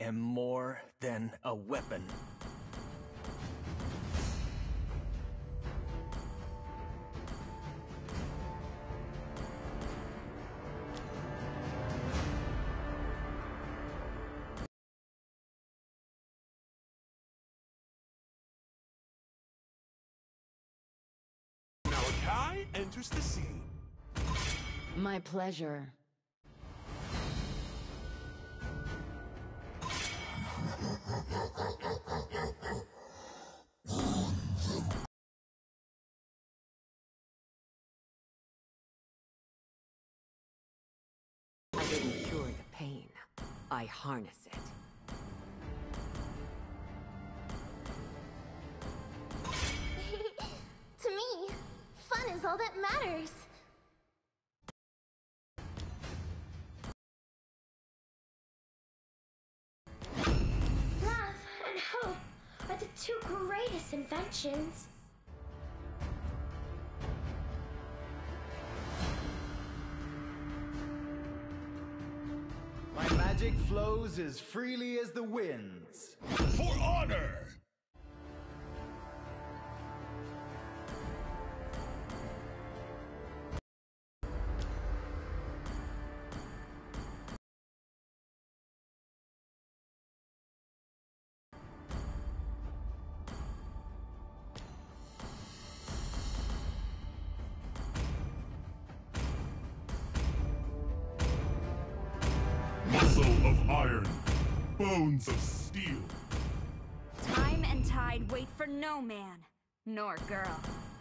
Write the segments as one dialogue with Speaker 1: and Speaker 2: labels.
Speaker 1: am more than a weapon.
Speaker 2: Malachi enters the scene.
Speaker 3: My pleasure.
Speaker 4: I didn't cure the pain. I harness it.
Speaker 5: To me, fun is all that matters. Love and hope are the two greatest inventions.
Speaker 6: My magic flows as freely as the winds.
Speaker 2: For honor! Muscle of iron, bones of steel.
Speaker 7: Time and tide wait for no man, nor girl.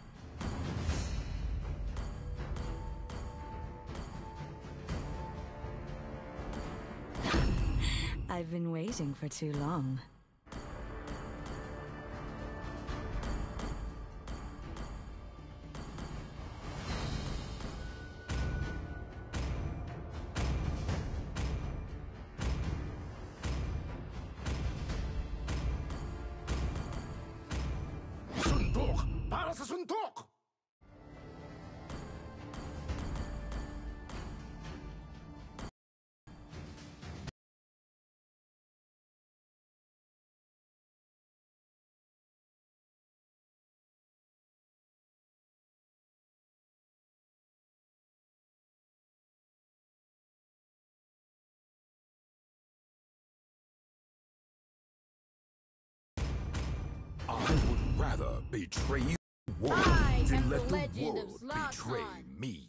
Speaker 7: I've been waiting for too long.
Speaker 2: Suntok! Para sa suntok! I would rather betray you world
Speaker 3: I
Speaker 2: than
Speaker 3: am
Speaker 2: let
Speaker 3: the
Speaker 2: the
Speaker 3: Legend of
Speaker 2: world betray
Speaker 3: Zlatan.
Speaker 2: me.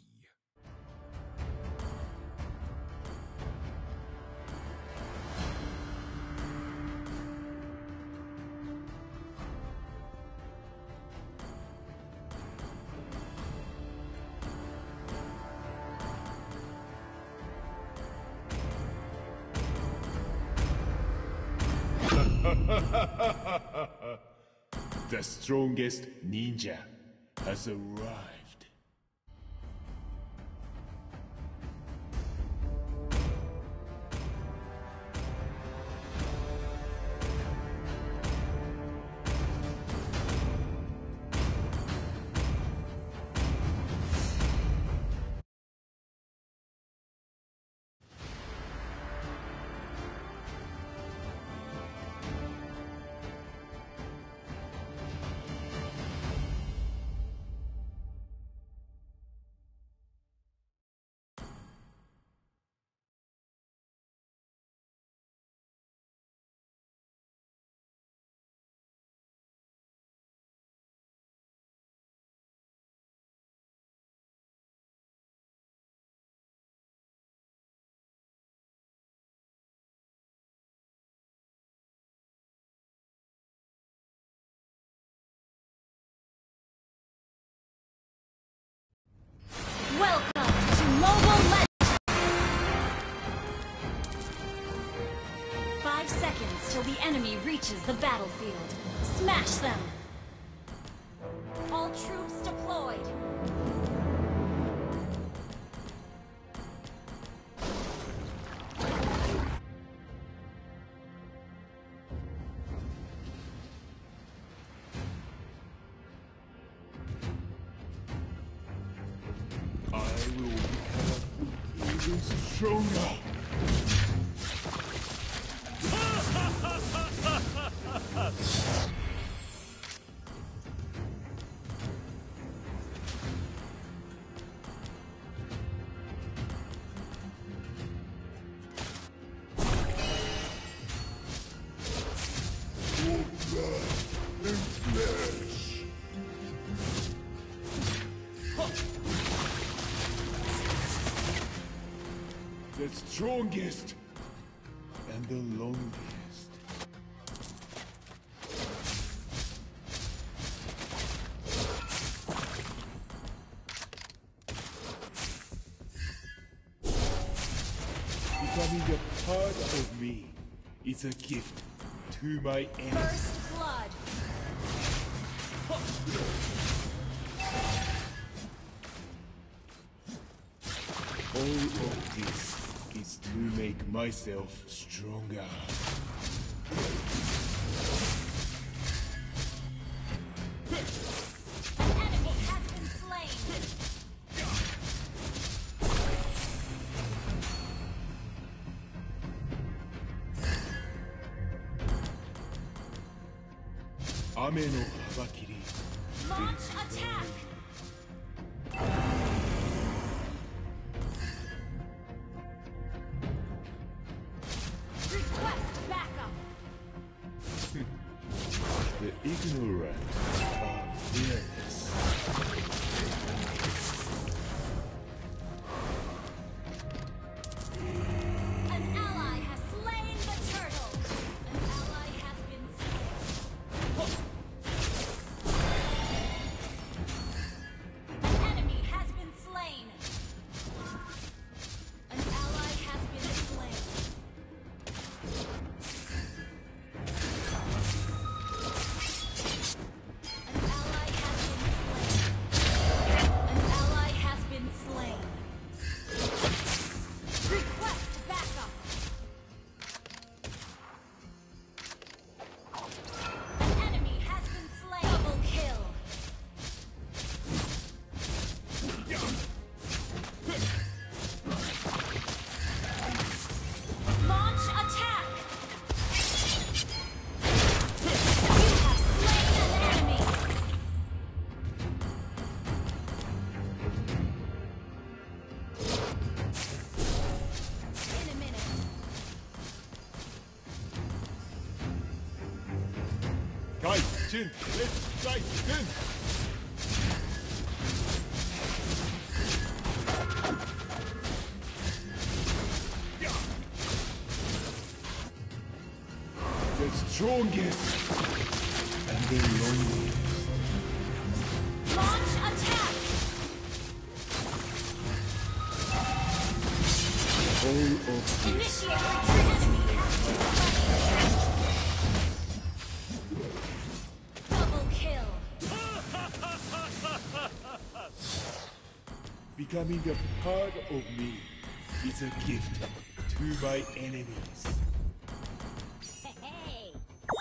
Speaker 2: The strongest ninja has arrived.
Speaker 7: Welcome to Mobile Legends! 5 seconds till the enemy reaches the battlefield. Smash them! All troops deployed!
Speaker 2: I will become even stronger.
Speaker 8: The strongest and the longest. Becoming a part of me is a gift to my enemies.
Speaker 7: First blood.
Speaker 8: All of this is to make myself stronger.
Speaker 7: An enemy has been slain.
Speaker 8: Ame no Habakiri.
Speaker 7: Launch attack. Request backup.
Speaker 8: The ignorant are fearless.
Speaker 7: An ally has slain the turtle. An ally has been slain. An enemy has been slain. An ally has been slain. An ally has been slain. An ally has been slain. Request backup. An enemy has been slain. Double kill. Launch attack. You have slain an enemy. In a minute.
Speaker 8: Guys, Jin, let's dive in. The strongest and the longest.
Speaker 7: Launch attack.
Speaker 8: All of this
Speaker 7: Initiate retreat. Enemy has been slain. Double kill.
Speaker 8: becoming a part of me is a gift to my enemies.
Speaker 7: Hey,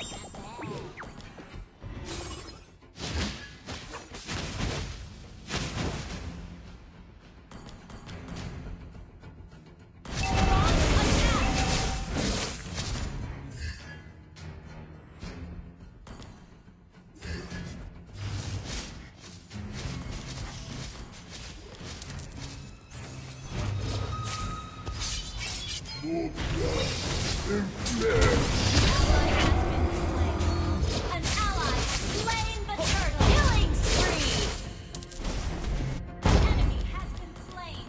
Speaker 8: More blood and flesh.
Speaker 7: An ally has slain the turtle. Killing spree. An enemy has been slain.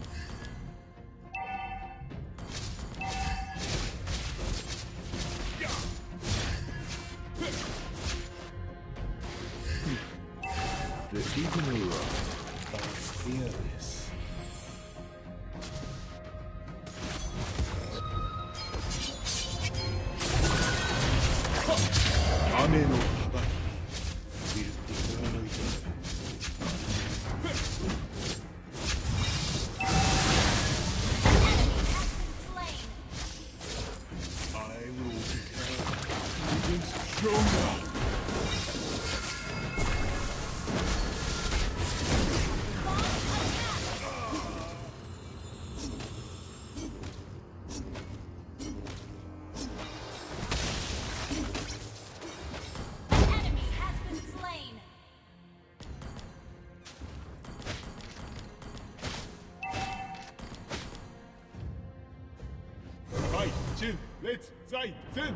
Speaker 8: The ignorant are fearless. Ame no Habaki will destroy them.
Speaker 7: An enemy has been slain.
Speaker 8: I will become even stronger.
Speaker 7: An enemy has been slain.
Speaker 8: Fight, Jin, let's fight, Zen.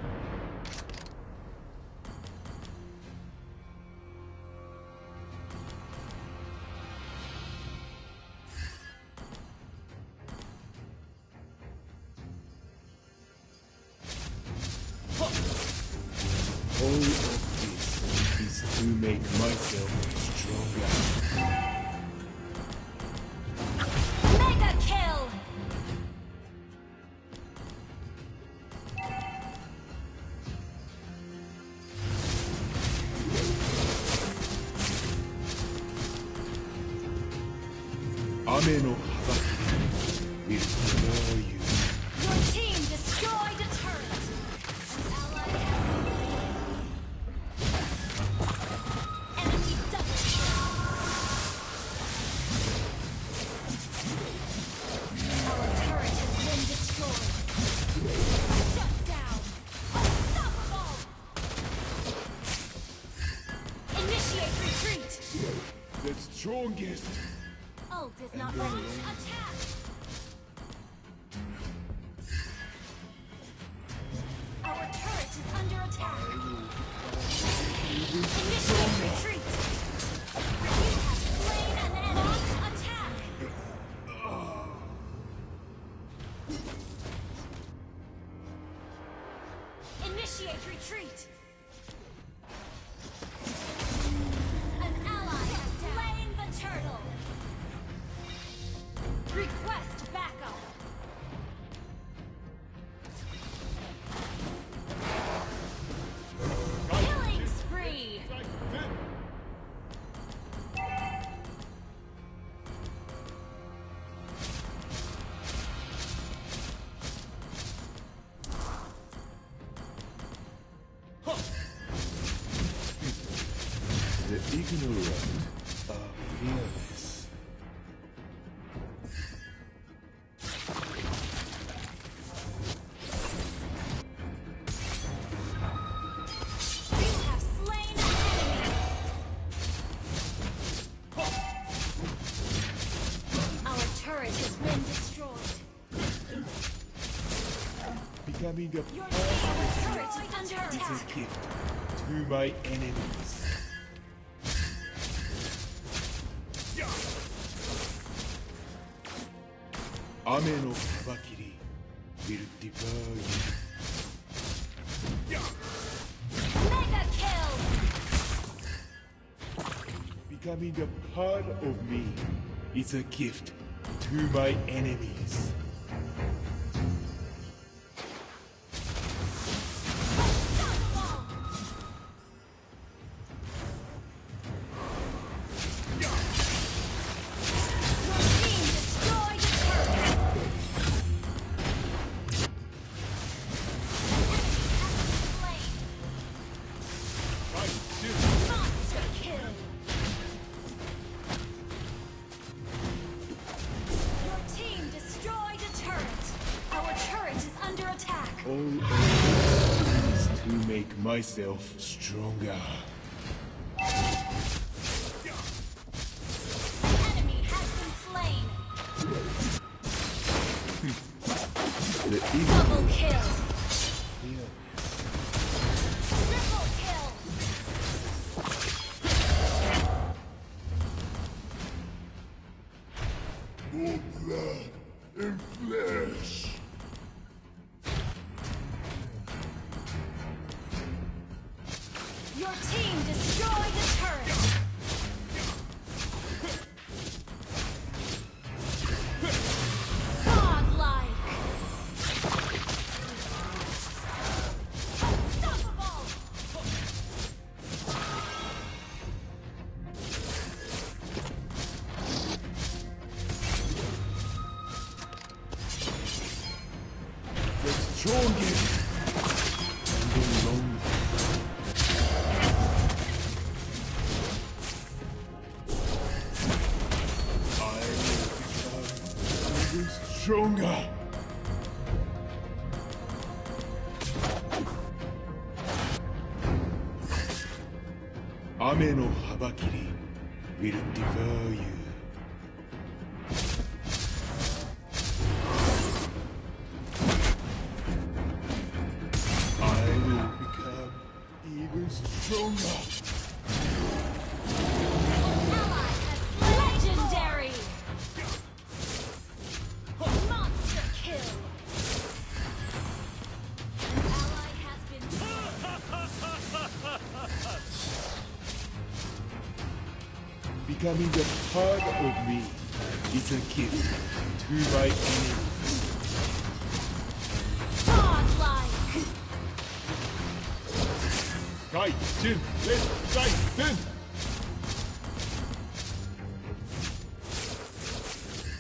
Speaker 8: 雨の幅切り will devour you.
Speaker 7: Your team destroyed a turret. An ally has enemy double kill. Our turret has been destroyed. Shut down. Unstoppable. Initiate retreat.
Speaker 8: The strongest.
Speaker 7: Ult is not ready. Attack. Our turret is under attack. Initiate retreat. You have slain an enemy. Attack. Initiate retreat. An ally has slain the turtle. Request backup. Killing spree.
Speaker 8: The ignorant are fearless.
Speaker 7: You have slain an enemy. Our turret has been destroyed.
Speaker 8: Becoming a
Speaker 7: Your
Speaker 8: part
Speaker 7: turret is under
Speaker 8: is a
Speaker 7: attack.
Speaker 8: gift to my enemies. Ame no Kabakiri will devour you.
Speaker 7: Mega kill.
Speaker 8: Becoming a part of me is a gift to my enemies.
Speaker 7: Unstoppable. Your team destroyed a turret. Monster kill. Your team destroyed a turret. Our turret is under attack.
Speaker 8: All I do is to make myself stronger.
Speaker 7: An enemy has been slain.
Speaker 8: The
Speaker 7: Double kill.
Speaker 8: evil
Speaker 7: Triple kill.
Speaker 8: more blood and flesh.
Speaker 7: Your team destroyed a turret. Godlike. Unstoppable.
Speaker 8: The strongest and the longest. I will become even stronger. Ame no Habakiri will devour you. I will become even stronger.
Speaker 7: Ally has legendary. Monster kill. An ally has been slain.
Speaker 8: Becoming a part of me is a gift to my enemies.
Speaker 7: Godlike.
Speaker 8: Gaijin, let's Gaijin!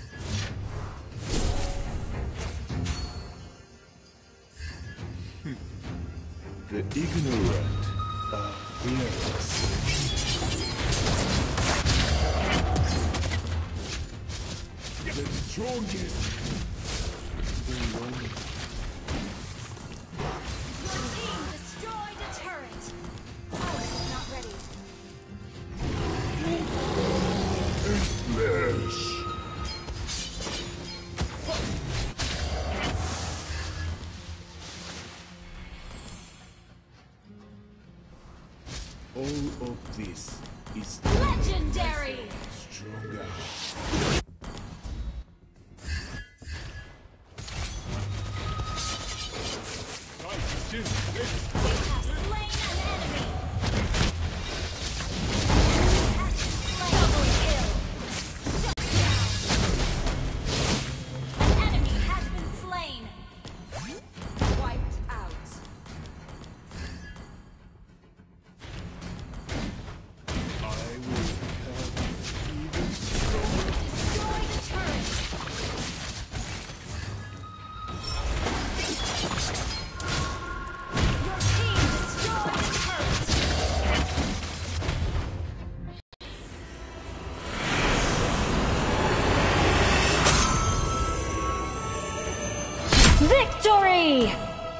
Speaker 8: The ignorant are fearless. The strongest.
Speaker 7: Your team destroyed a turret. Power is not ready.
Speaker 8: Flesh. All of this is
Speaker 7: Legendary!
Speaker 8: stronger.
Speaker 7: You have slain an enemy. Double kill. Shut down. An enemy has been slain. Wiped out.
Speaker 8: I will become even stronger.
Speaker 7: Destroy the turret. Your team destroyed a turret. Victory!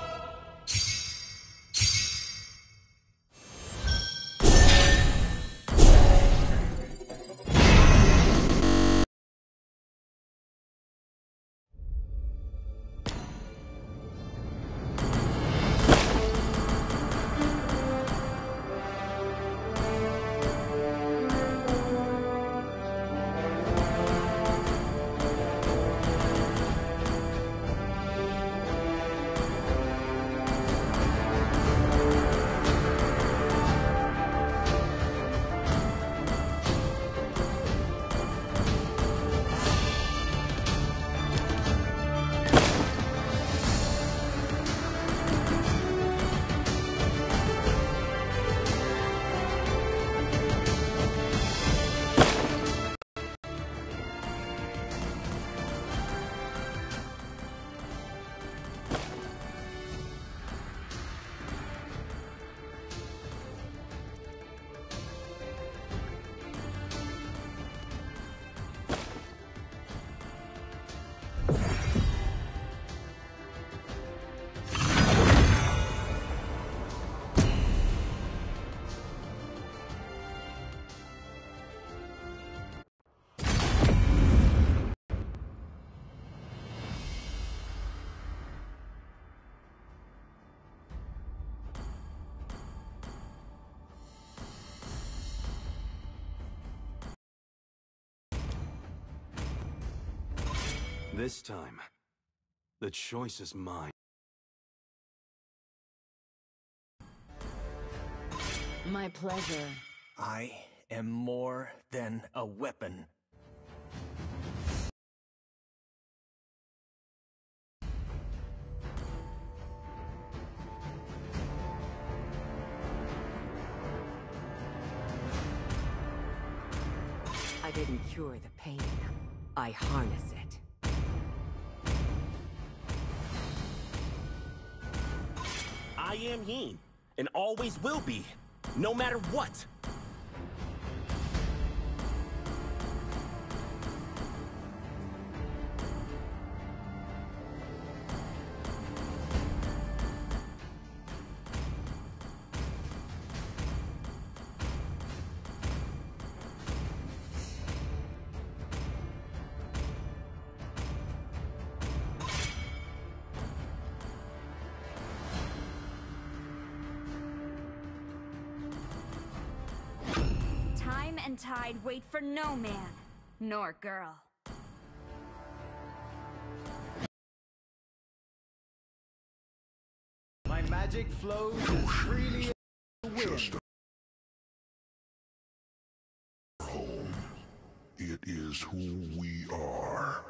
Speaker 9: This time, the choice is mine.
Speaker 3: My pleasure.
Speaker 1: I am more than a weapon.
Speaker 4: I didn't cure the pain. I harness it.
Speaker 10: I am Yin, and always will be, no matter what.
Speaker 7: Time and tide wait for no man, nor girl.
Speaker 6: My magic flows as freely as the wind.
Speaker 2: It is who we are.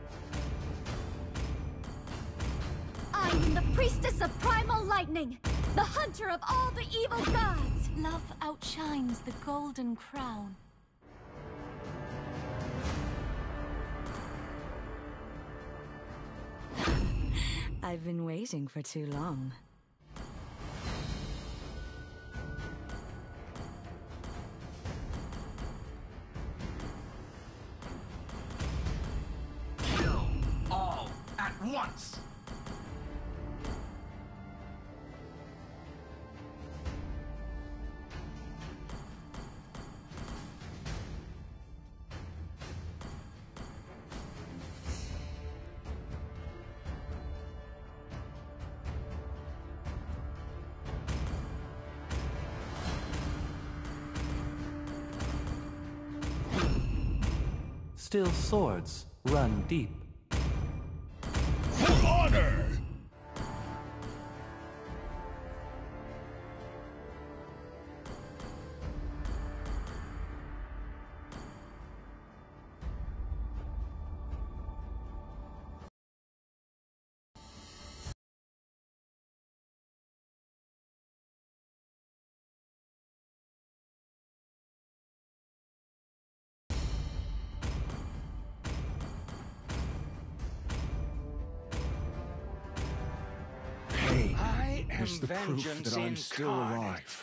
Speaker 7: I am the priestess of primal lightning, the hunter of all the evil gods! Love outshines the golden crown.
Speaker 3: I've been waiting for too long.
Speaker 6: Kill all at once!
Speaker 11: Still swords run deep.
Speaker 8: For honor!
Speaker 6: I am
Speaker 2: Is the proof
Speaker 6: vengeance
Speaker 2: that I'm still
Speaker 6: incarnate.
Speaker 2: alive.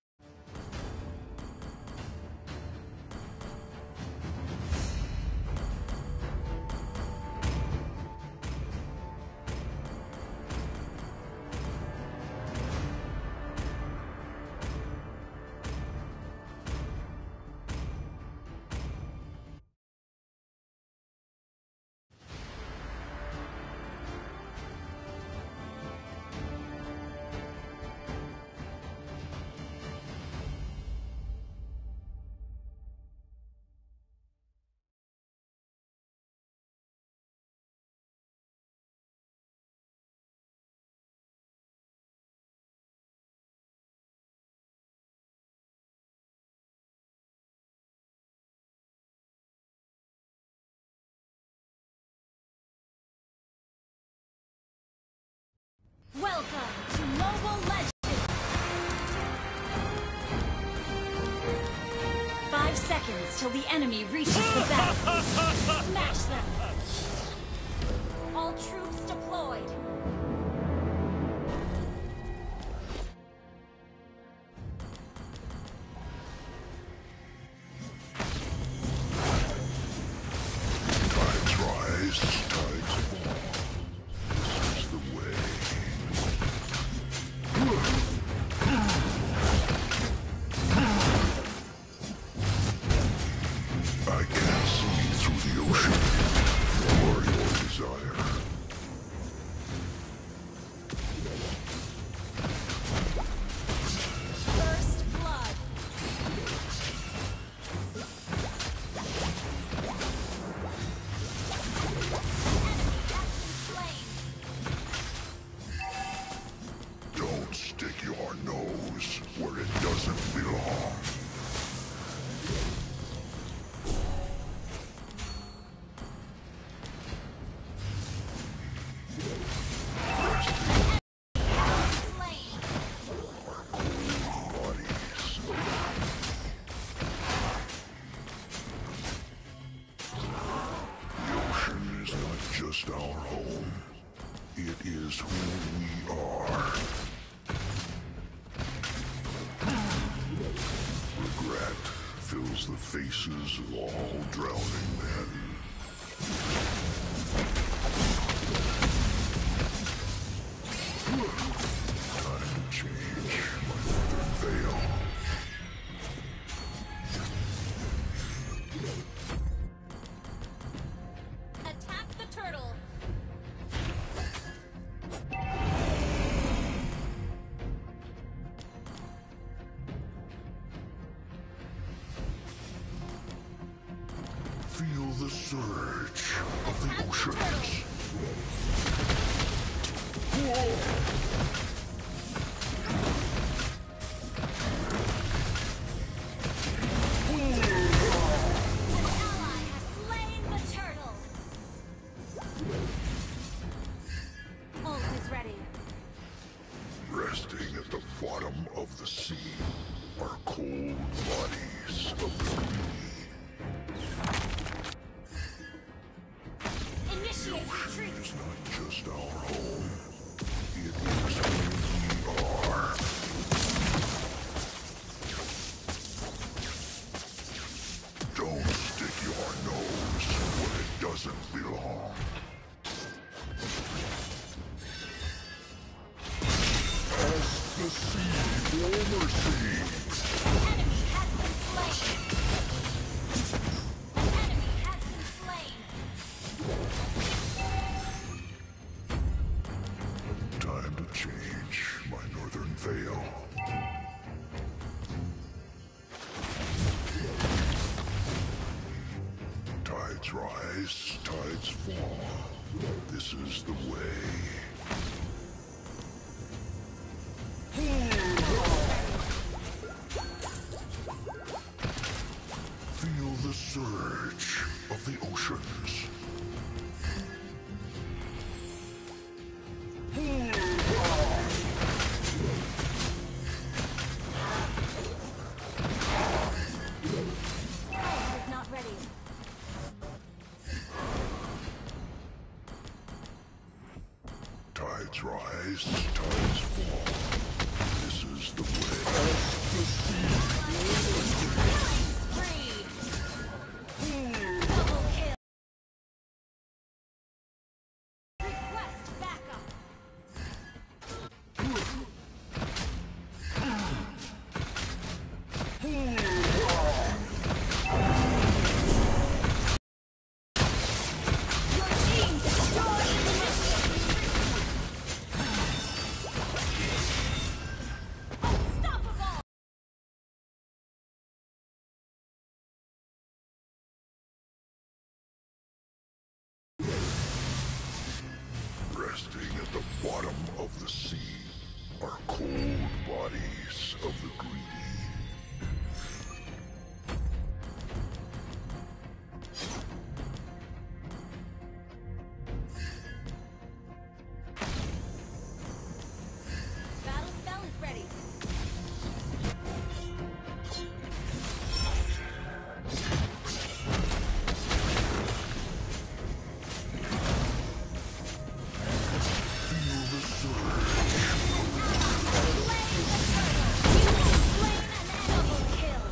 Speaker 7: Welcome to Mobile Legends! 5 seconds till the enemy reaches the battlefield. Smash them! All troops deployed!
Speaker 2: Tides rise, tides fall. This is the way. I can see through the ocean, or your desire.
Speaker 7: First blood! Enemy has been slain!
Speaker 2: Don't stick your nose where it doesn't belong.
Speaker 7: Slain!
Speaker 2: Bodies. The ocean is not just our home. It is who we are. Regret fills the faces of all drowning men. Time to change my feathered veil.
Speaker 7: Attack the turtle!
Speaker 2: Feel the surge of the oceans.
Speaker 7: An ally has slain the turtle! Ult is ready.
Speaker 2: Resting at the not just our home. It is who we are. Don't stick your nose where it doesn't belong. As the sea warmer seas.
Speaker 7: Enemy has been slain. Enemy has been slain.
Speaker 2: Time to change my northern veil. Tides rise, tides fall. This is the way. Feel the surge of the oceans.
Speaker 7: Is not ready.
Speaker 2: Tides rise, tides fall. This is the way. As the sea
Speaker 7: Spree. Double kill. Request backup. Your team destroyed the mission. Unstoppable.
Speaker 2: resting at the bottom of the sea are cold bodies of the greedy.
Speaker 7: Battle spell is ready.
Speaker 2: Feel the surge.
Speaker 7: Slain an double kill.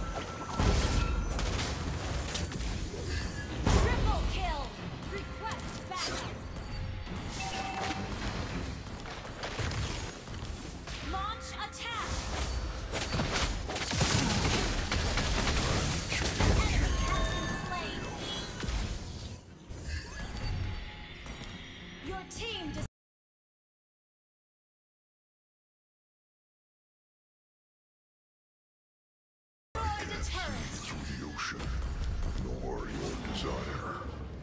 Speaker 7: Triple kill. Request backup. Launch attack. Enemy has been slain. Your team destroyed the turret.
Speaker 2: Through the ocean, nor your desire.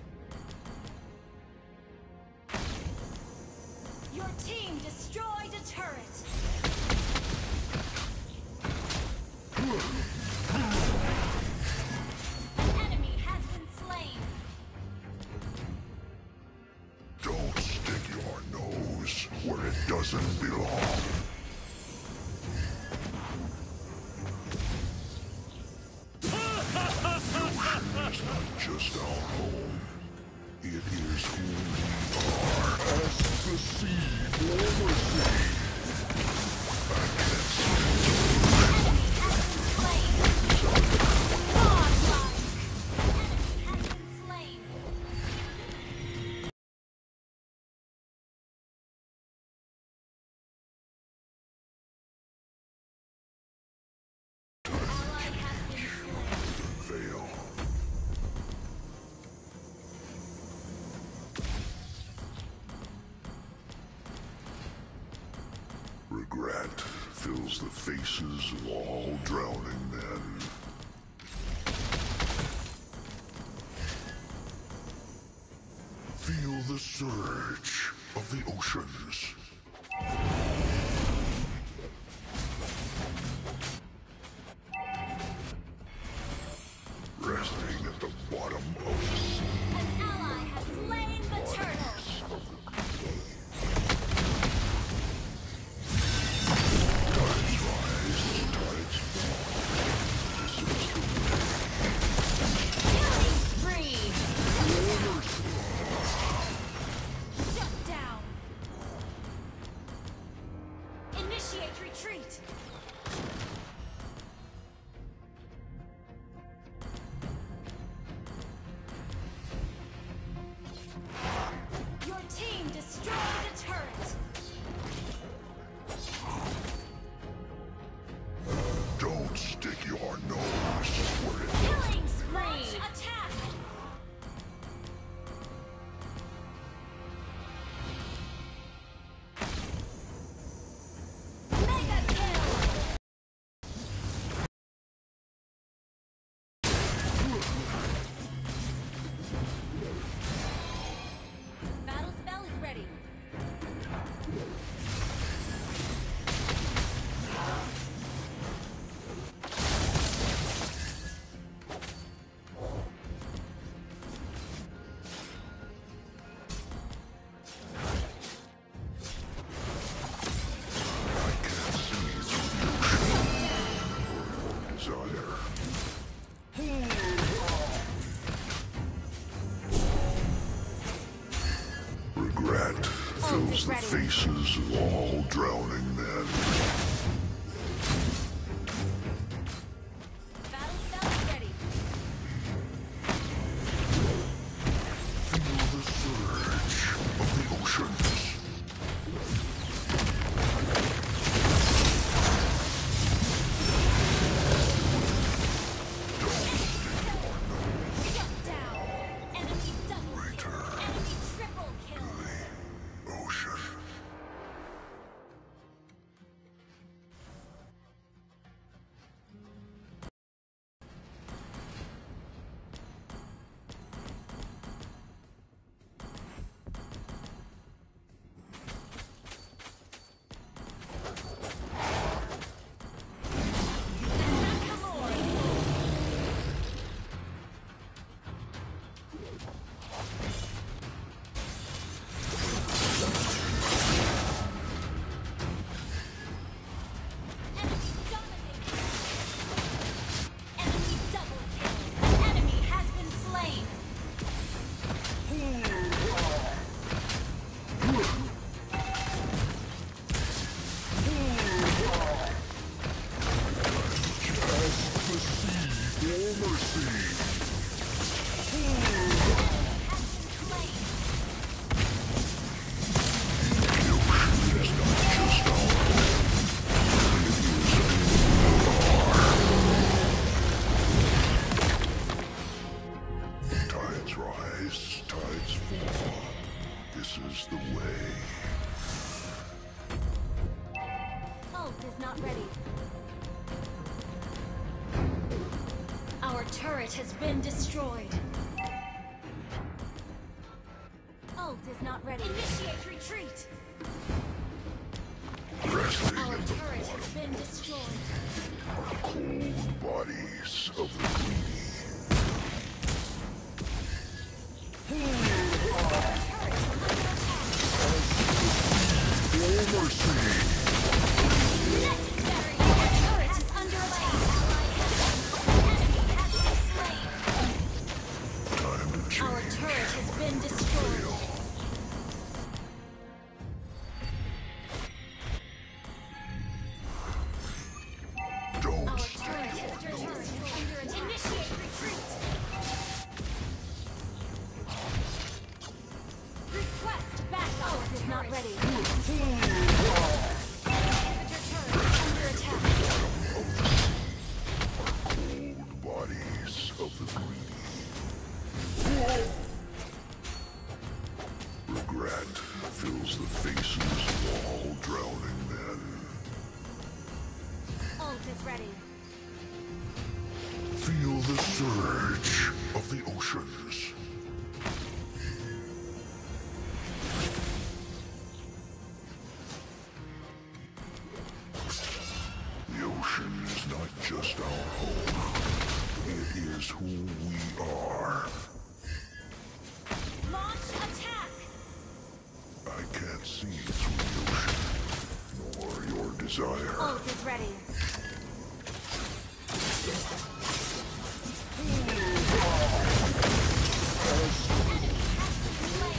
Speaker 7: Your team destroyed a turret. An enemy has been slain.
Speaker 2: Don't stick your nose where it doesn't belong. It's not just our home. It is who we are. As the sea warmer sea. I can sense
Speaker 7: Enemy has been slain. Godlike. Enemy has been slain. Ally has been slain.
Speaker 2: veil. Regret fills the faces of all drowning men. Feel the surge of the oceans. Resting at the bottom of the sea.
Speaker 7: An ally has slain the turtle.
Speaker 2: Tides rise, tides fall. This is the way.
Speaker 7: Killing spree.
Speaker 2: Warmer sea.
Speaker 7: Initiate retreat! Your team destroyed a turret!
Speaker 2: Don't stick your nose where it
Speaker 7: Killing spree! Attack! Mega kill! Battle spell is ready.
Speaker 2: desire. Regret fills the faces of all drowning men.
Speaker 7: Battle spell is ready.
Speaker 2: Feel the surge of the oceans.
Speaker 7: Shut down. Enemy double kill. Enemy triple kill.
Speaker 2: Ocean.
Speaker 7: Enemy double kill. An enemy has been slain.
Speaker 2: Cast the sea for mercy. Tides rise, tides fall. This is the way.
Speaker 7: Ult is not ready. Our turret has been destroyed. Ult is not ready. Initiate retreat.
Speaker 2: Resting
Speaker 7: Our
Speaker 2: in the
Speaker 7: turret has been destroyed.
Speaker 2: cold bodies of the greedy. For mercy.
Speaker 7: Legendary. Our turret is under attack. Enemy has been slain.
Speaker 2: Time to change.
Speaker 7: Our turret has been destroyed.
Speaker 2: Don't
Speaker 7: Our
Speaker 2: stick
Speaker 7: turret
Speaker 2: your
Speaker 7: has been
Speaker 2: nose.
Speaker 7: under attack. Initiate retreat. Request backup. Ult is not ready. Inhibitor turret is under attack.
Speaker 2: Cold bodies of the greedy. Regret fills the faces of all drowning men.
Speaker 7: Ult is ready.
Speaker 2: Feel the surge of the oceans. The ocean is not just our home. It is who we are.
Speaker 7: Launch attack.
Speaker 2: I can't see through the ocean, nor your desire.
Speaker 7: Ult is ready.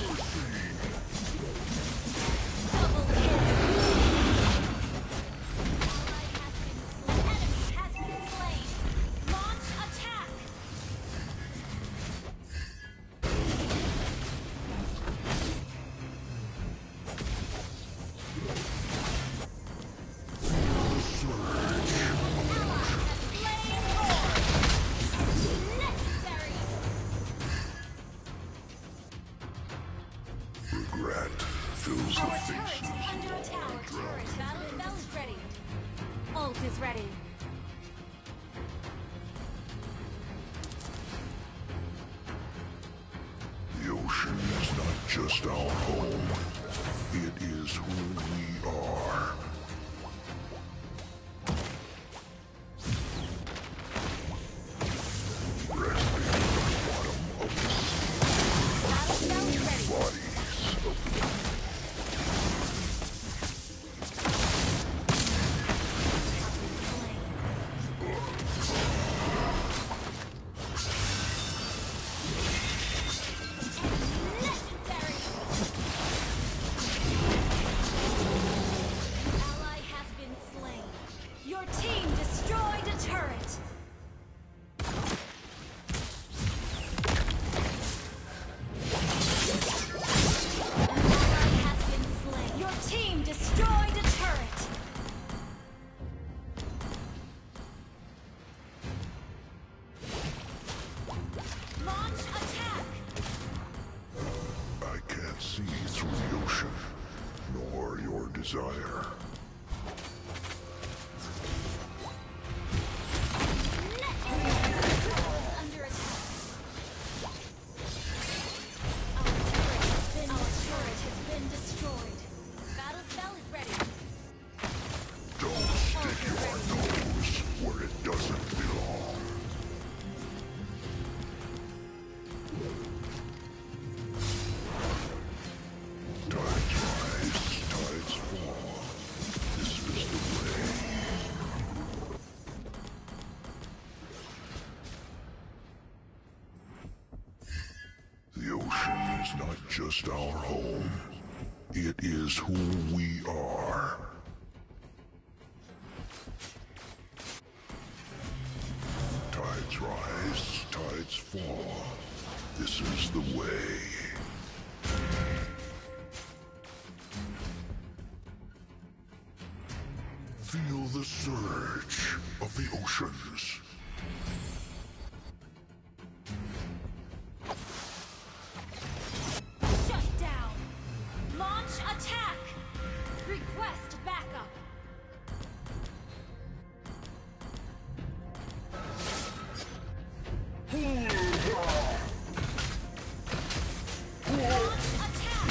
Speaker 7: Double kill. Our turret is under attack. Our turret battle bell is ready. Ult is ready.
Speaker 2: The ocean is not just our home. It is who we are. Resting at the bottom of the sea. Cold bodies of the desire.
Speaker 7: Under attack. Our turret has been destroyed. Battle spell is ready.
Speaker 2: Don't stick your nose where it doesn't belong. Tides rise, tides fall. This is the way. The ocean is not just our home. It is who we are. Tides rise, tides fall. This is the way. Feel the surge of the oceans.
Speaker 7: Shut down. Launch attack. Request backup. Launch attack.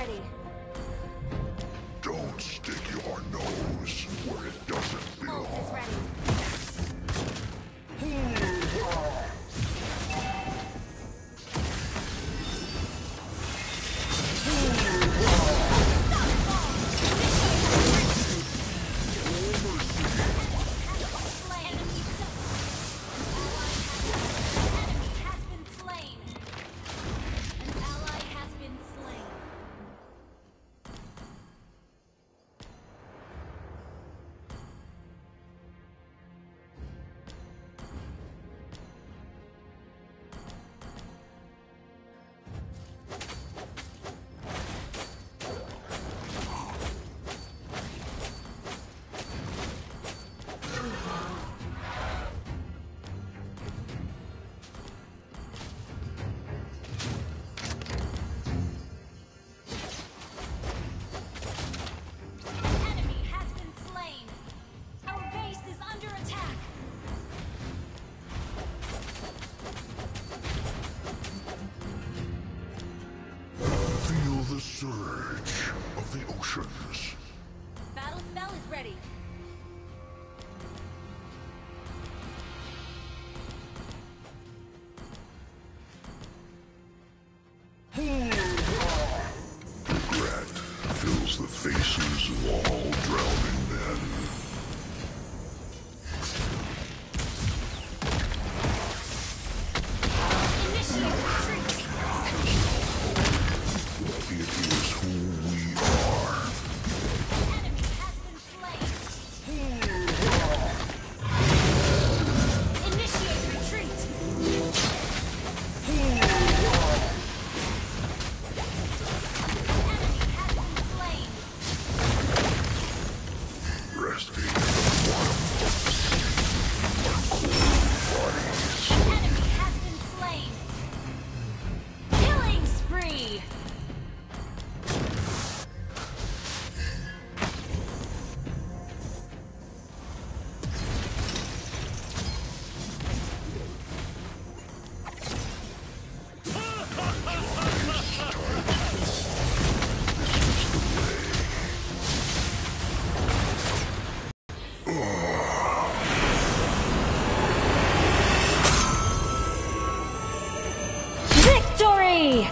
Speaker 7: ready.
Speaker 2: Don't stick your nose where it doesn't belong.
Speaker 7: Ult is ready.
Speaker 2: The surge of the oceans.
Speaker 7: Battle spell is ready.
Speaker 2: Regret fills the faces of all drowning men. It is who we are.
Speaker 7: Enemy has been slain. Initiate retreat. Enemy has been slain.
Speaker 2: Resting in the bottom of the sea. Our cold bodies.
Speaker 7: Enemy has been slain. Killing spree.
Speaker 3: Victory!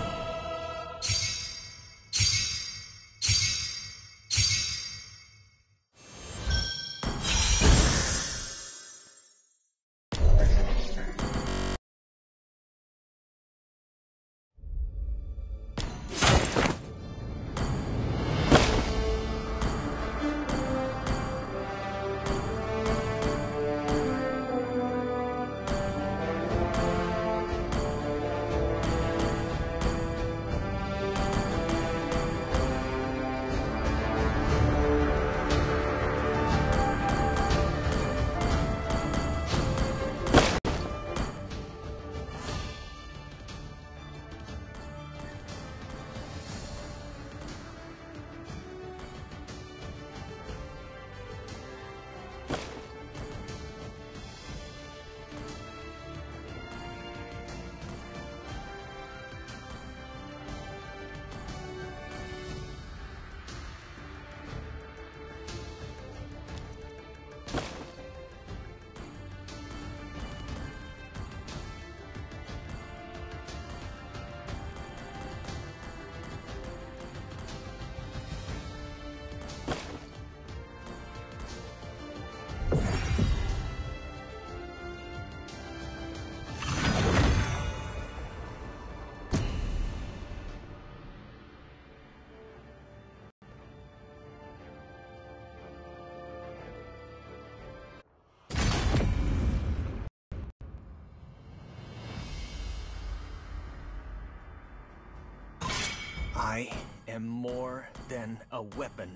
Speaker 1: I am more than a weapon.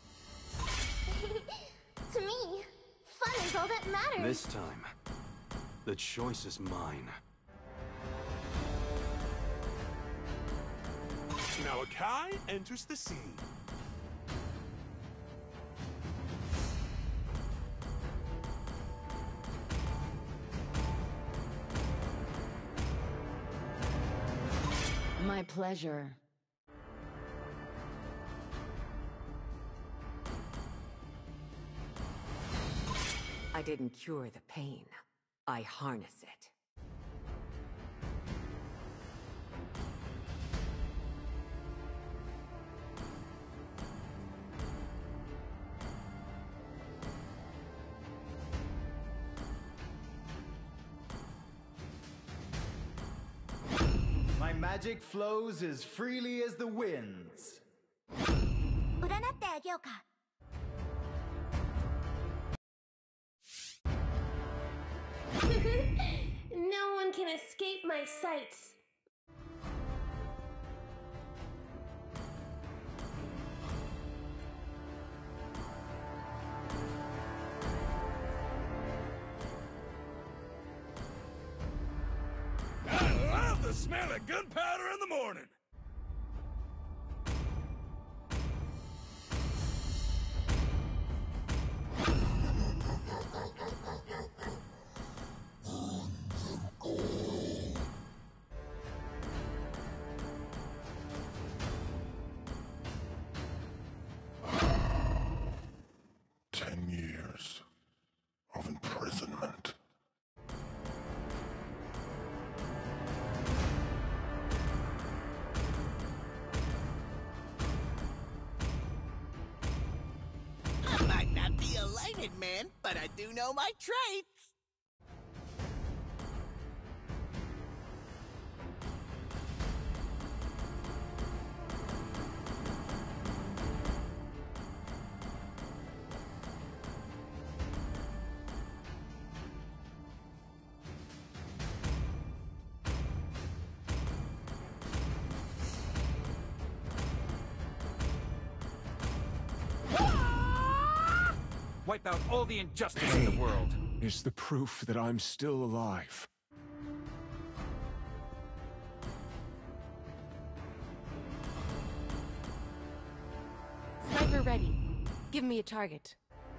Speaker 5: To me, fun is all that matters.
Speaker 9: This time, the choice is mine.
Speaker 12: Now Akai enters the scene.
Speaker 4: My pleasure. I didn't cure the pain. I harness it.
Speaker 6: My magic flows as freely as the winds.
Speaker 5: 占ってあげようか。No one can escape my sights.
Speaker 2: I love the smell of gunpowder in the morning.
Speaker 13: Man, but I do know my traits.
Speaker 11: Wipe out all the injustice in the world.
Speaker 14: Is the proof that I'm still alive.
Speaker 15: Sniper ready. Give me a target.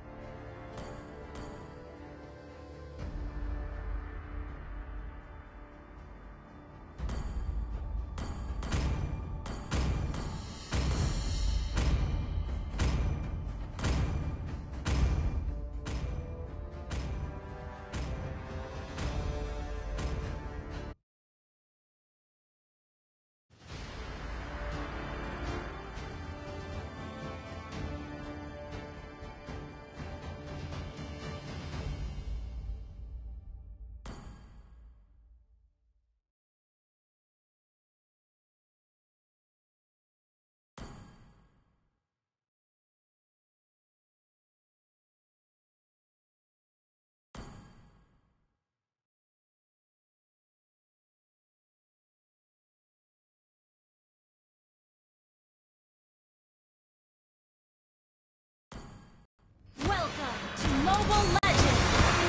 Speaker 7: Welcome to Mobile Legends!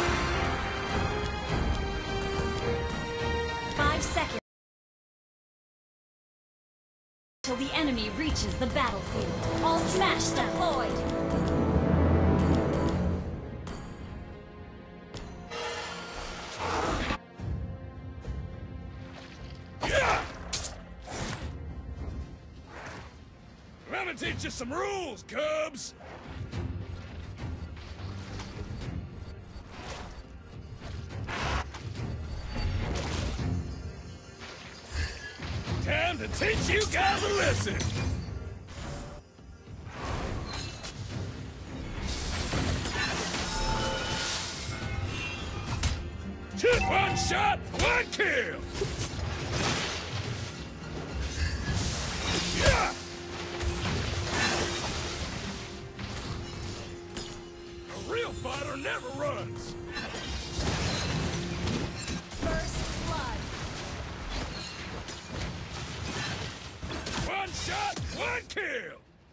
Speaker 7: 5 seconds till the enemy reaches the battlefield. All smash deployed!
Speaker 2: Let me teach you some rules, Cubs! Time to teach you guys a lesson! Just one shot, one kill! Yeah! A real fighter never runs!
Speaker 7: First blood!
Speaker 2: One shot, one kill!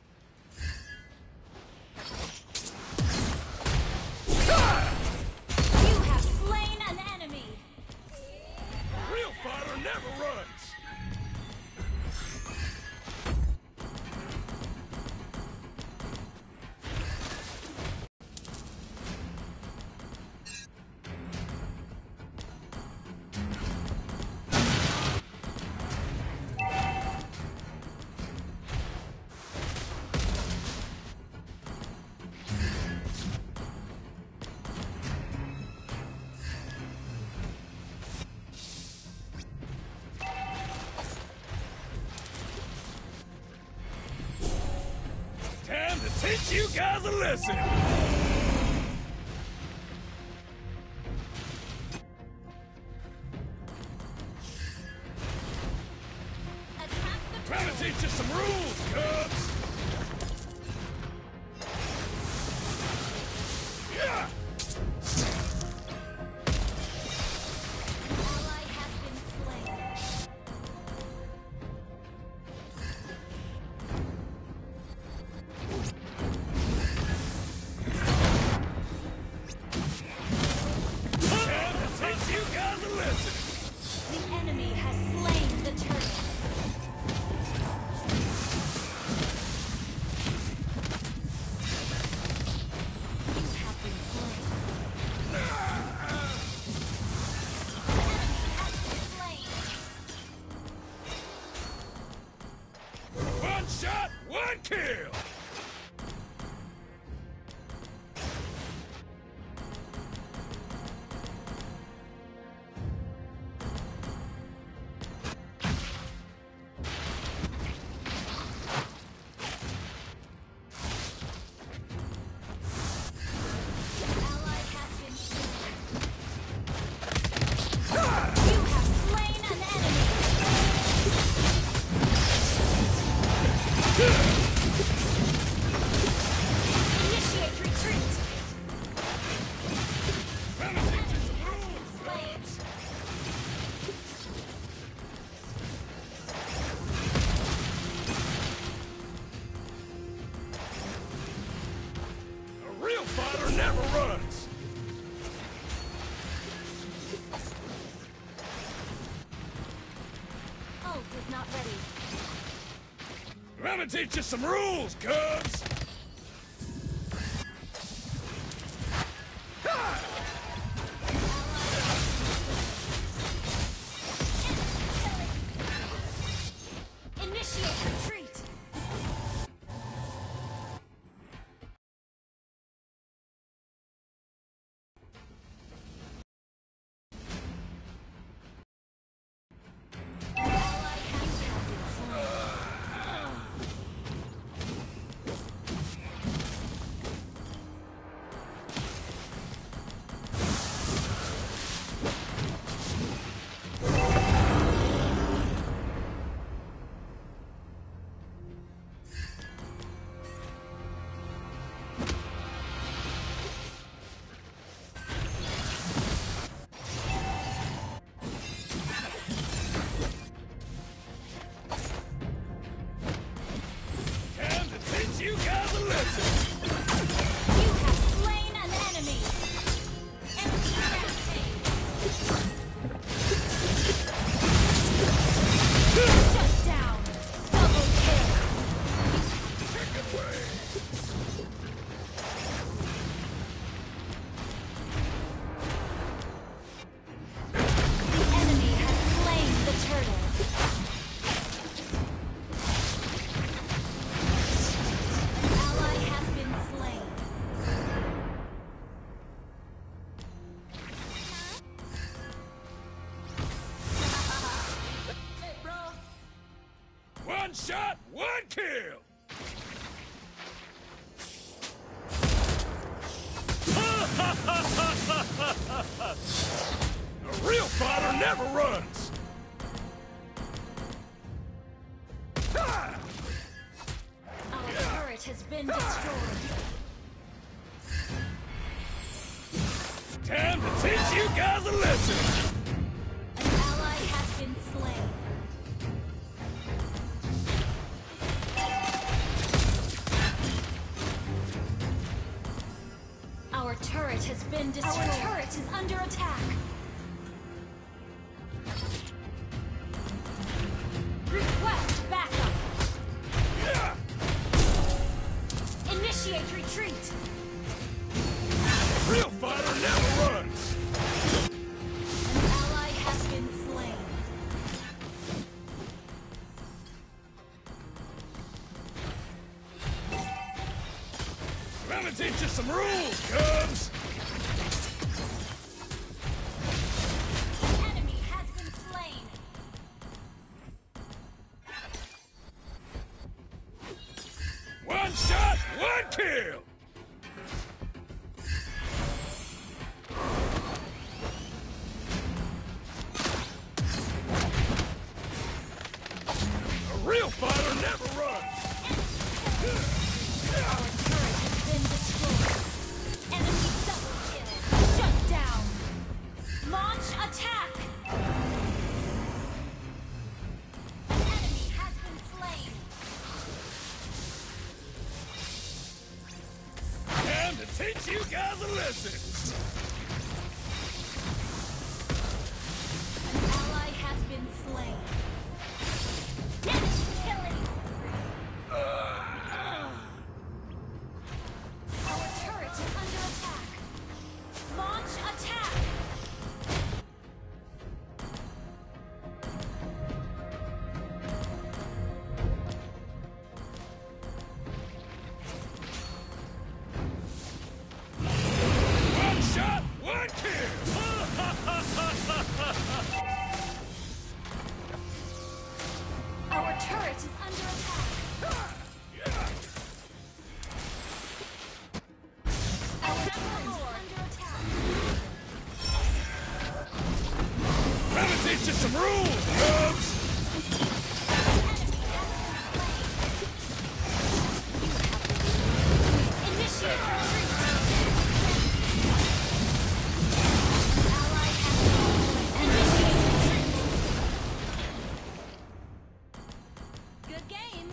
Speaker 7: You have slain an enemy!
Speaker 2: A real fighter never runs!
Speaker 16: to teach you guys a lesson! Trying to teach you some rules, cubs! Yeah!
Speaker 7: Ally has been slain.
Speaker 16: Time to teach you guys a lesson!
Speaker 7: The enemy has slain the turtle.
Speaker 16: One shot, one kill!
Speaker 7: Ally has been slain. You have slain an enemy. Initiate retreat. Slain.
Speaker 16: A real fighter never runs!
Speaker 7: Ult is not ready.
Speaker 16: I'm gonna teach you some rules, cubs!
Speaker 7: Initiate retreat. Ally has been slain.
Speaker 16: Time to teach you guys a lesson!
Speaker 7: You have slain an enemy. Enemy rampage. Shut down. Double kill.
Speaker 16: Take it away!
Speaker 7: The enemy has slain the turtle. Ally has been slain.
Speaker 16: One shot, one kill! A real fighter never runs!
Speaker 7: Our turret has been destroyed.
Speaker 16: Time to teach you guys a lesson!
Speaker 7: An ally has been slain. Our turret has been destroyed. Our turret is under attack. Request backup. Initiate retreat.
Speaker 16: Real fighter never runs!
Speaker 7: An ally has been slain.
Speaker 16: I'm gonna teach you some rules, cubs!
Speaker 7: An enemy has been slain.
Speaker 16: One shot, one kill! A real fighter never runs!
Speaker 7: Our turret has been destroyed. Enemy double kill. Shut down. Launch attack. An enemy has been slain.
Speaker 16: Time to teach you guys a lesson!
Speaker 7: An ally has been slain. Death killing. Our turret is under attack. Launch attack.
Speaker 16: One shot, one kill!
Speaker 7: Our turret is under attack. Our turret is under attack.
Speaker 16: Gotta teach you some rules, cubs!
Speaker 7: Initiate retreat. Ally has been initiate retreat. Good game.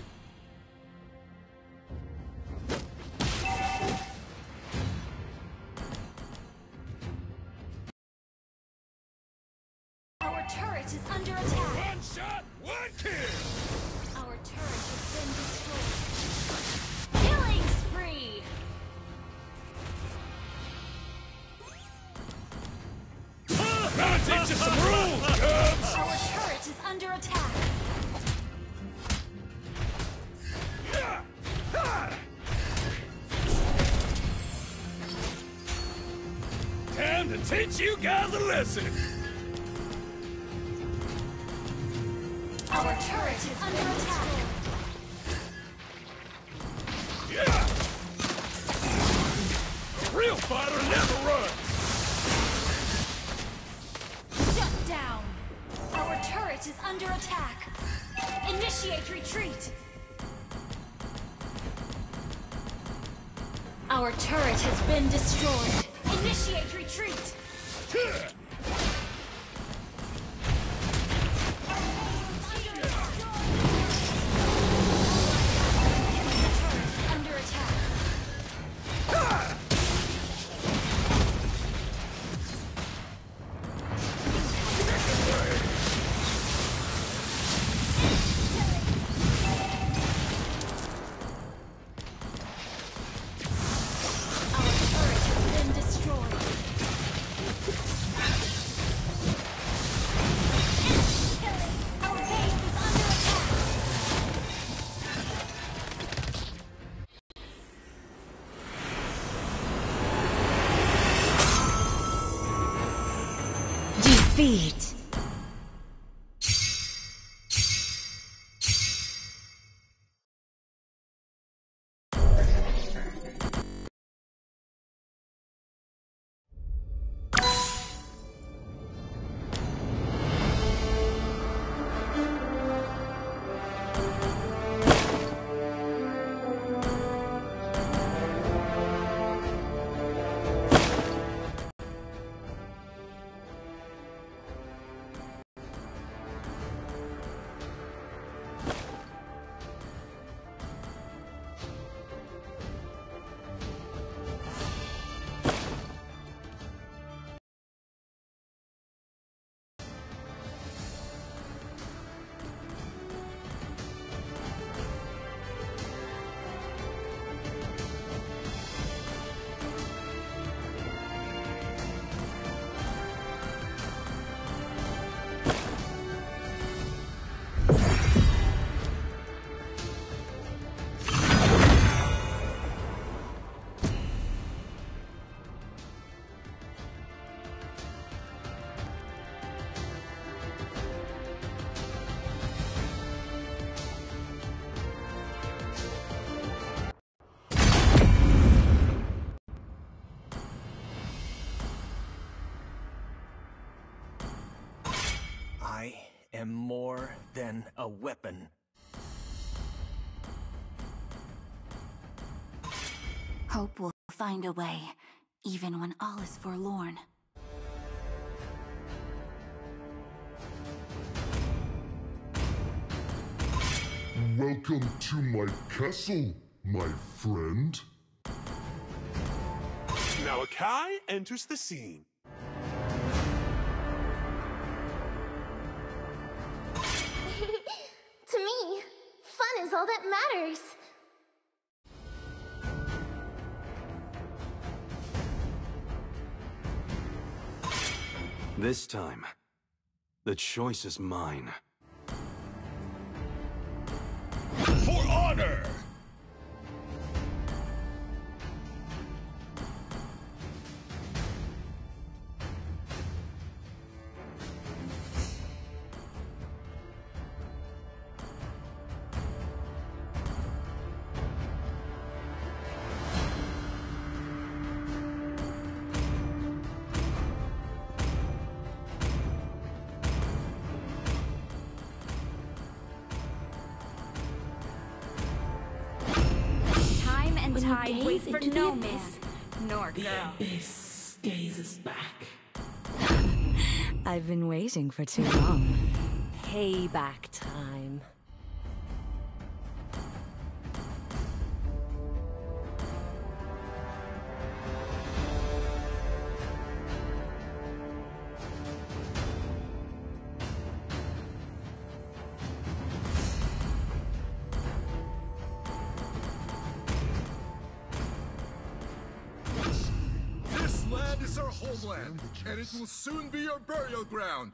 Speaker 7: Our turret is under attack.
Speaker 16: One shot, one kill!
Speaker 7: Our turret has been destroyed. Killing spree!
Speaker 16: Gotta teach you some rules, cubs!
Speaker 7: Our turret is under attack.
Speaker 16: Time to teach you guys a lesson!
Speaker 7: Our turret is under attack.
Speaker 16: A real fighter never runs!
Speaker 7: Shut down. Our turret is under attack. Initiate retreat. Our turret has been destroyed. Initiate retreat. Under attack. Our turret has been destroyed. Our base is under attack. Defeat.
Speaker 1: than a weapon.
Speaker 17: Hope will find a way, even when all is forlorn.
Speaker 2: Welcome to my castle, my friend.
Speaker 12: Now Akai enters the scene.
Speaker 5: To me, fun is all that matters.
Speaker 9: This time, the choice is mine.
Speaker 16: For honor!
Speaker 3: Tide waits for no man, nor girl.
Speaker 18: The abyss gazes back.
Speaker 3: I've been waiting for too long.
Speaker 15: Payback time.
Speaker 16: This is our homeland, and it will soon be your burial ground.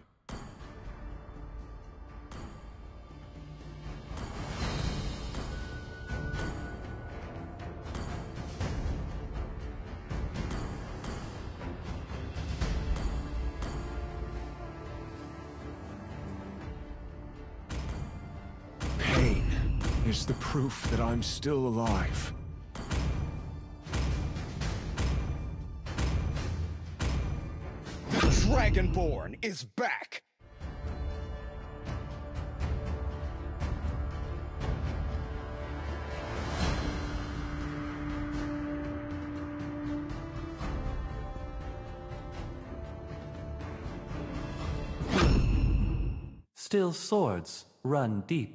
Speaker 14: Pain is the proof that I'm still alive.
Speaker 16: Dragonborn is back!
Speaker 19: Still swords run deep.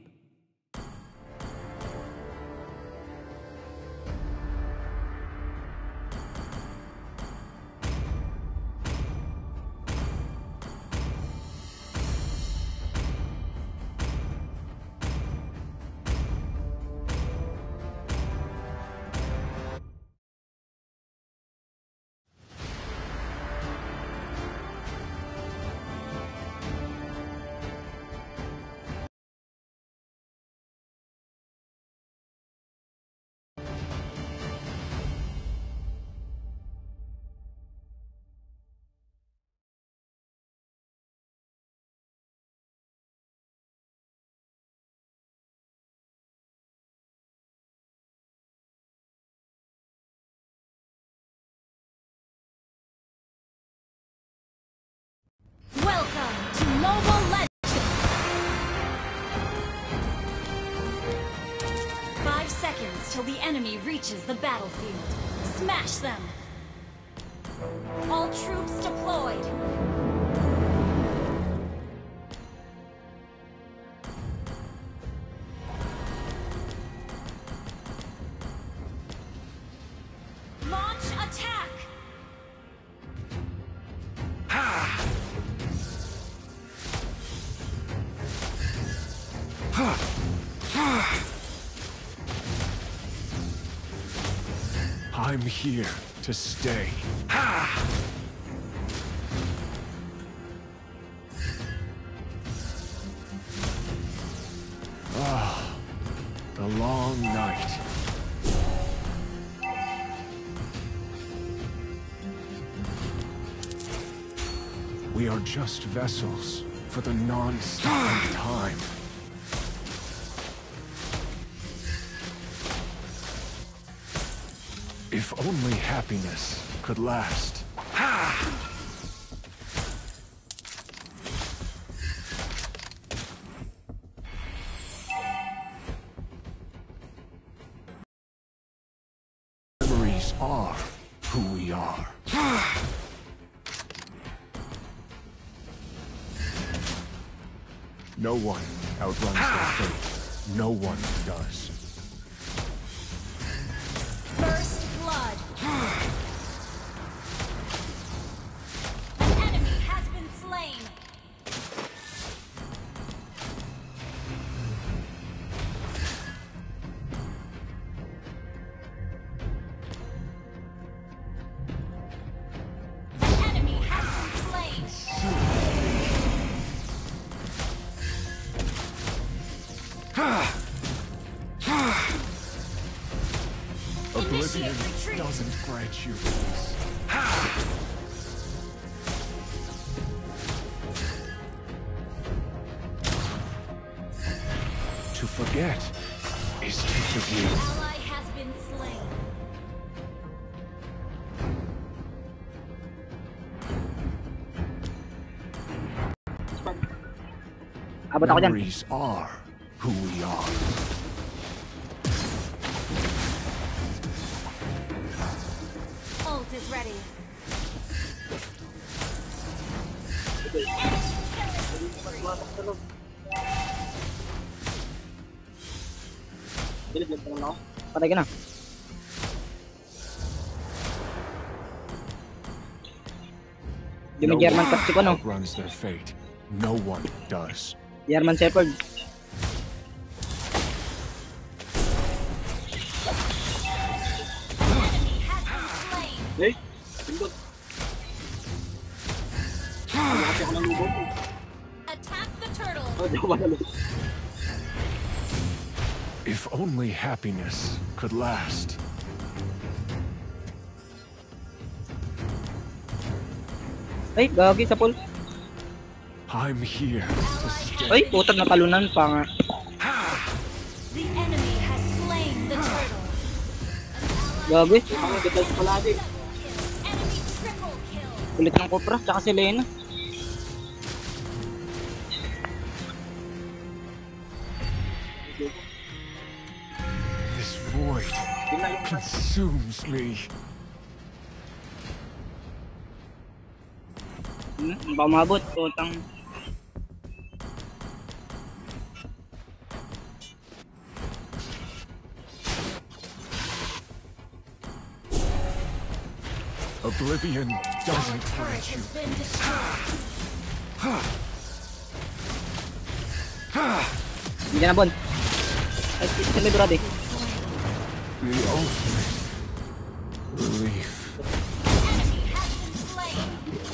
Speaker 7: Welcome to Mobile Legends! 5 seconds till the enemy reaches the battlefield. Smash them! All troops deployed! Launch attack!
Speaker 14: I'm here to stay. Ah, the long night. We are just vessels for the non-stopping time. If only happiness could last. are who we are. No one outruns their fate. No one does.
Speaker 7: First blood. An enemy has been slain. An enemy has been slain.
Speaker 14: Oblivion doesn't grant you peace. To forget is to forgive.
Speaker 7: An ally has been slain.
Speaker 14: Memories are who we are.
Speaker 7: Ult is ready.
Speaker 20: Patay ka na.
Speaker 14: No
Speaker 20: German
Speaker 14: one
Speaker 20: kasi ko, no?
Speaker 14: outruns their fate. No one does.
Speaker 20: German Shepherd.
Speaker 7: Hey, pindot. Attack the turtle.
Speaker 14: If only happiness could last.
Speaker 20: Ay, gagi sa pool.
Speaker 14: I'm here to stay.
Speaker 20: Ay, putang natalunan pa nga.
Speaker 7: The enemy has slain the turtle.
Speaker 20: Gagi.
Speaker 7: Enemy triple kill.
Speaker 20: Kulit ng Copra, tsaka si Lena.
Speaker 14: This void consumes me.
Speaker 20: Baka mabot, putang.
Speaker 14: Oblivion doesn't
Speaker 7: Turret
Speaker 14: grant you.
Speaker 7: has been destroyed.
Speaker 20: Hindi na, Bon. Ay, sa may brad eh.
Speaker 14: The ultimate relief.
Speaker 7: Enemy has been slain.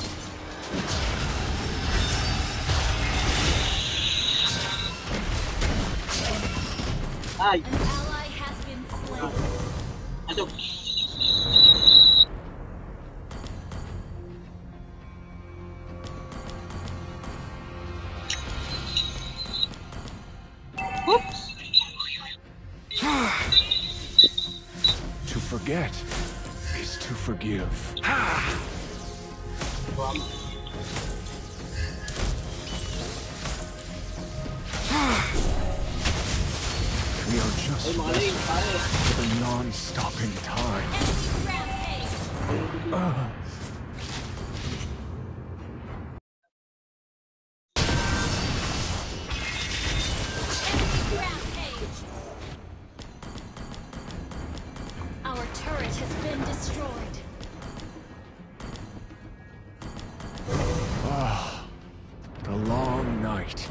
Speaker 20: Ay.
Speaker 7: An ally has been slain.
Speaker 20: Ato. Oops.
Speaker 14: To forget is to forgive. We are just vessels for the non-stopping time.
Speaker 7: Our turret has been destroyed.
Speaker 14: Ah, the long night.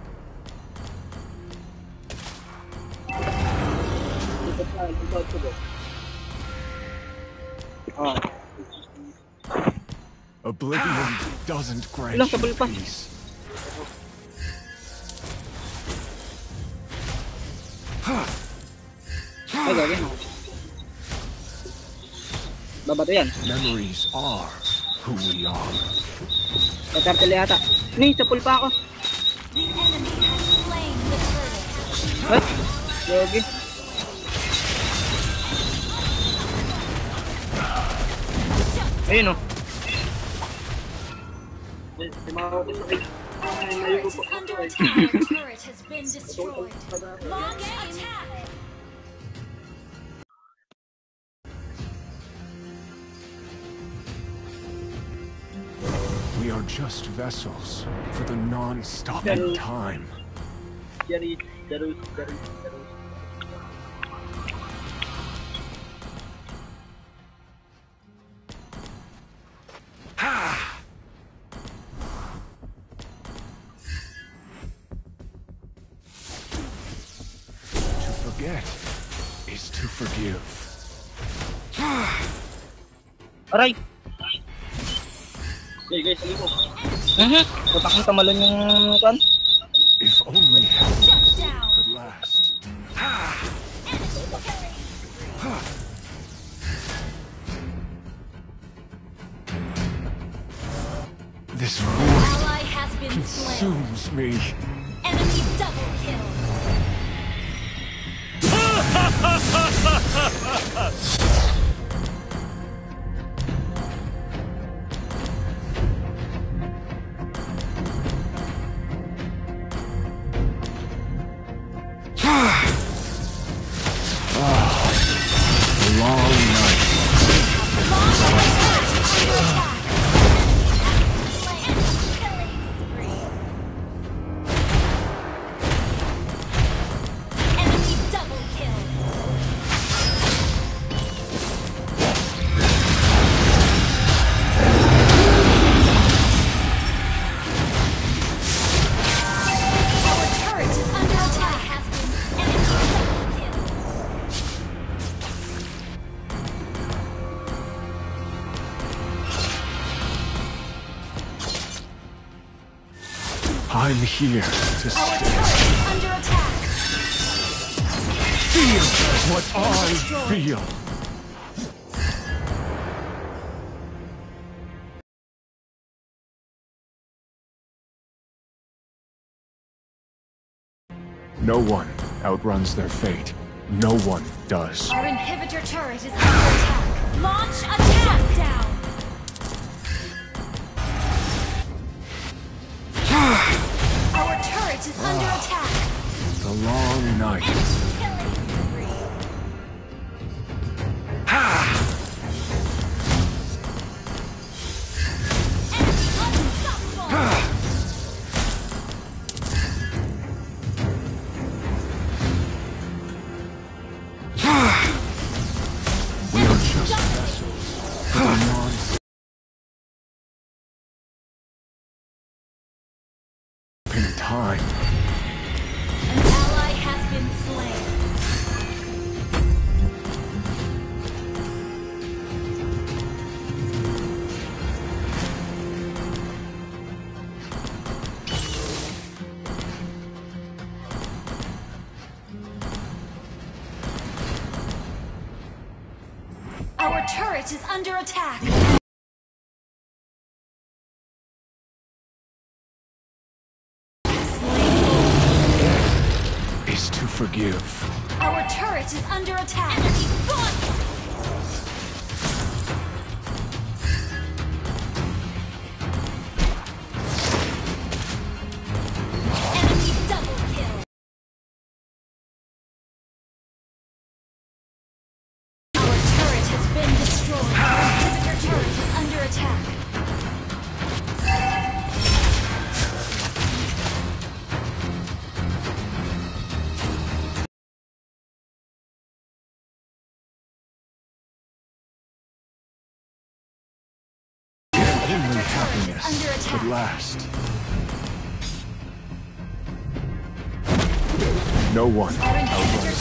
Speaker 14: Oblivion doesn't grant you peace.
Speaker 20: Ay, gagi. Babato yan.
Speaker 14: Memories are who we are.
Speaker 20: Tatartili ata. Ni, sa pool pa ako.
Speaker 7: The enemy has slain the turtle.
Speaker 20: Ay, gagi. Ayun o.
Speaker 7: Turret is under attack. Our turret has been destroyed. Long attack.
Speaker 14: are just vessels for the non-stopping time. To forget is to forgive.
Speaker 20: Aray! Okay guys, ali ko. Putak mo tamalon yung kan.
Speaker 14: If only happiness could last. This void consumes me.
Speaker 7: Enemy double kill.
Speaker 14: I'm here to stay.
Speaker 7: Our turret is under attack.
Speaker 14: Feel what I feel. No one outruns their fate. No one does.
Speaker 7: Our inhibitor turret is under attack. Launch attack down. Our turret is under attack.
Speaker 14: The long night.
Speaker 7: Killing spree. Enemy unstoppable.
Speaker 14: We are just vessels for the non. Time.
Speaker 7: An ally has been slain. Our turret is under attack.
Speaker 14: Is to forgive.
Speaker 7: Our turret is under attack. Enemy gone. Enemy double kill. Our turret has been destroyed. Our inhibitor turret is under attack.
Speaker 14: Only happiness could last. No one outruns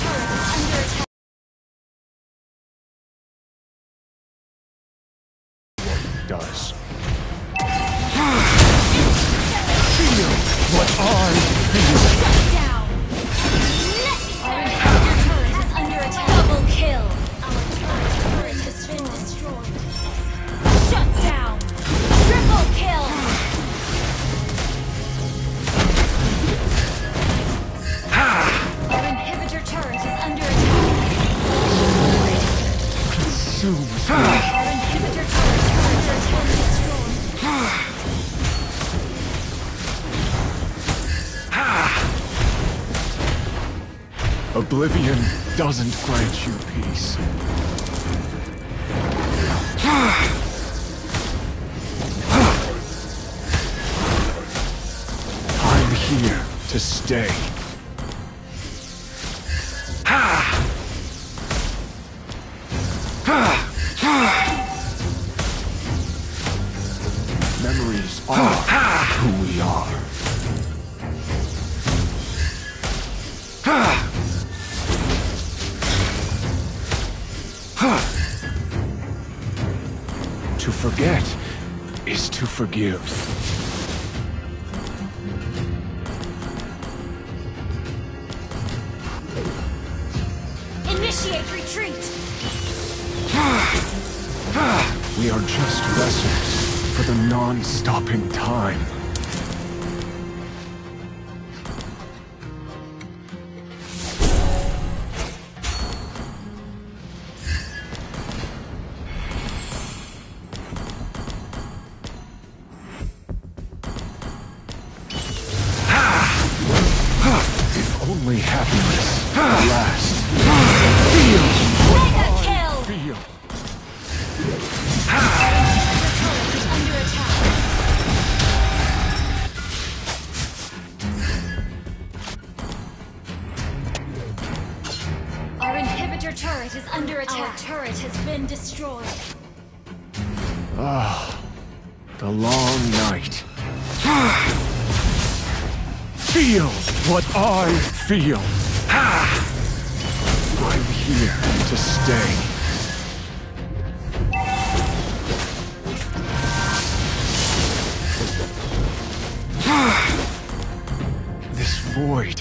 Speaker 14: does. Feel what I feel.
Speaker 7: Shut down. Our inhibitor turret is under attack. Double kill. Our turret has been destroyed. Shut down. Triple kill. Our inhibitor turret is under attack.
Speaker 14: Consumes me.
Speaker 7: Our inhibitor turret has been destroyed.
Speaker 14: Oblivion doesn't grant you peace. here to stay. Memories are who we are. To forget is to forgive.
Speaker 7: Initiate retreat!
Speaker 14: We are just vessels for the non-stopping time. If only happiness could last. Feel what I feel.
Speaker 7: Under attack. Our inhibitor turret is under attack. Our turret has been destroyed.
Speaker 14: Ah, the long night. Feel what I feel. I'm here to stay. This void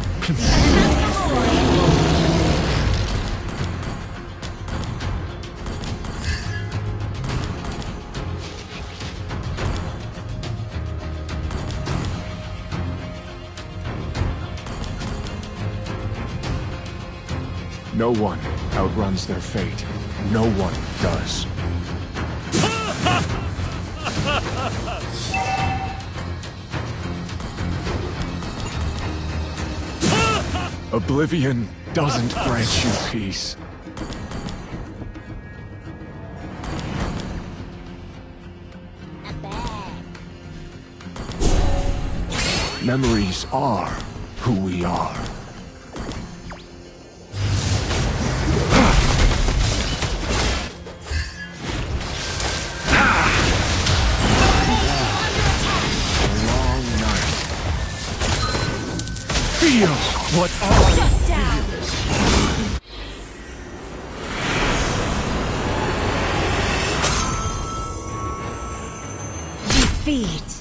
Speaker 14: No one outruns their fate. No one does. Oblivion doesn't grant you peace. Memories are who we are. Feel what I
Speaker 7: feel. Defeat.